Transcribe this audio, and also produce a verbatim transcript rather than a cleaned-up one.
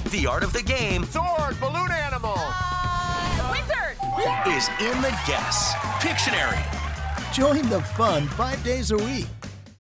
The art of the game Sword, balloon animal. Uh, wizard. is in the guess. Pictionary. Join the fun five days a week.